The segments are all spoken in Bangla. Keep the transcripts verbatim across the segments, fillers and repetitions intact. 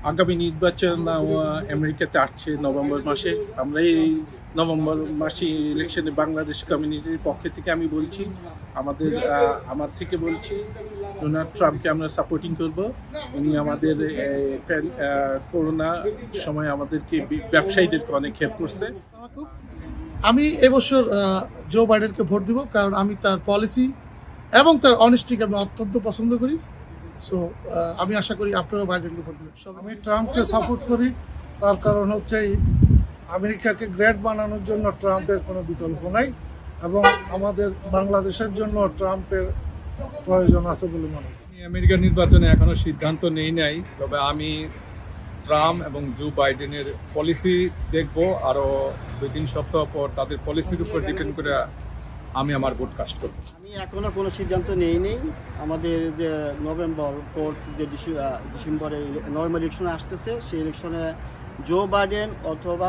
আগামী নির্বাচন আমেরিকাতে আসছে নভেম্বর মাসে। আমরা এই নভেম্বর মাসে ইলেকশনে বাংলাদেশ কমিউনিটির পক্ষ থেকে আমি বলছি, আমাদের আমার থেকে বলছি ডোনাল্ড ট্রাম্পকে আমরা সাপোর্টিং করব। উনি আমাদের করোনা সময় আমাদেরকে ব্যবসায়ীদেরকে অনেক হেল্প করছে। আমি এবছর জো বাইডেনকে ভোট দিব, কারণ আমি তার পলিসি এবং তার অনেস্টিকে আমি অত্যন্ত পছন্দ করি। সো আমি আশা করি আপনারা বাইডেনকে ভোট দেবেন। আমি ট্রাম্পকে সাপোর্ট করি, তার কারণ হচ্ছে আমেরিকাকে গ্রেট বানানোর জন্য ট্রাম্পের কোনো বিকল্প নাই, এবং আমাদের বাংলাদেশের জন্য ট্রাম্পের প্রয়োজন আছে বলে মনে করি। আমেরিকার নির্বাচনে এখনো সিদ্ধান্ত নেই নাই, তবে আমি ট্রাম্প এবং জো বাইডেনের পলিসি দেখব। আরও দুই তিন সপ্তাহ পর তাদের পলিসির উপর ডিপেন্ড করে আমি আমার ভোট কাস্ট করব। আমি এখনো কোনো সিদ্ধান্ত নেই নেই আমাদের যে নভেম্বর ফোর্থ যে ডিসেম্বরে নভেম্বর ইলেকশন আসতেছে, সেই ইলেকশনে জো বাইডেন অথবা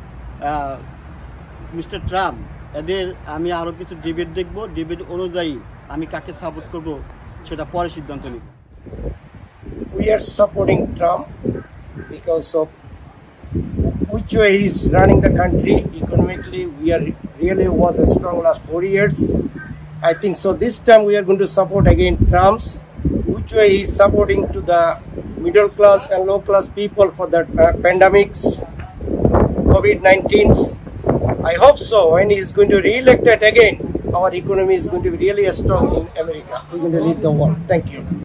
মিস্টার ট্রাম্প, এদের আমি আরও কিছু ডিবেট দেখব। ডিবেট অনুযায়ী আমি কাকে সাপোর্ট করব সেটা পরে সিদ্ধান্ত নিব। We are supporting Trump because of which way he is running the country economically. We are really was a strong last four years. I think so. This time we are going to support again Trump's. Which way he is supporting to the middle class and low class people for the uh, pandemics, COVID nineteen. I hope so. When he is going to re-elect it again, our economy is going to be really strong in America. We're going to lead the world. Thank you.